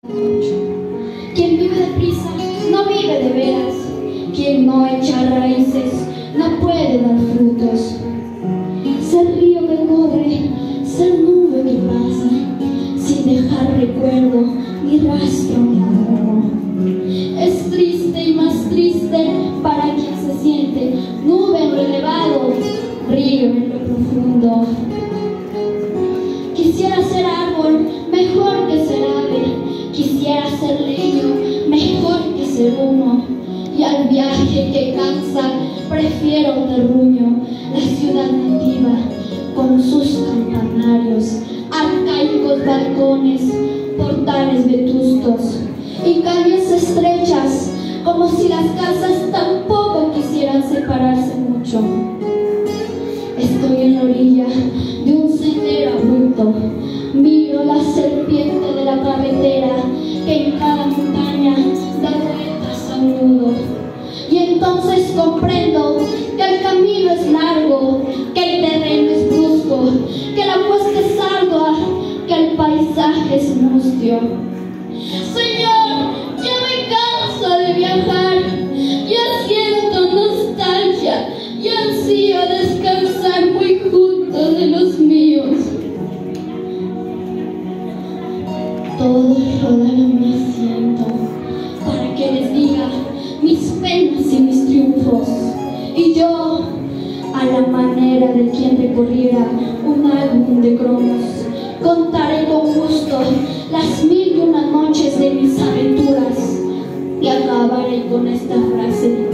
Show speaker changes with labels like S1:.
S1: Quien vive deprisa no vive de veras. Quien no echa raíces no puede dar frutos. Ser río que corre, ser nube que pasa, sin dejar recuerdo ni rastro ni humo. Es triste y más triste para quien se siente nube en lo elevado, río en lo profundo. Quisiera ser árbol, mejor que ser ave. Quisiera ser leño, mejor que ser humo. Y al viaje que cansa, prefiero un terruño, la ciudad nativa, con sus campanarios, arcaicos balcones, portales vetustos y calles estrechas, como si las casas tampoco quisieran separarse mucho. Estoy en la orilla de un sendero abrupto, miro la serpiente de la carretera que en cada montaña da vueltas a un nudo. Y entonces comprendo que el camino es largo, que el terreno es brusco, que la cuesta es ardua, que el paisaje es mustio. Señor, ya me canso de viajar, ya siento nostalgia y ansío descansar muy junto de los míos. Todos rodan a mi asiento para que les diga mis penas y mis triunfos, y yo, a la manera de quien recorriera un álbum de cromos, contaré con gusto las 1001 noches de mis aventuras y acabaré con esta frase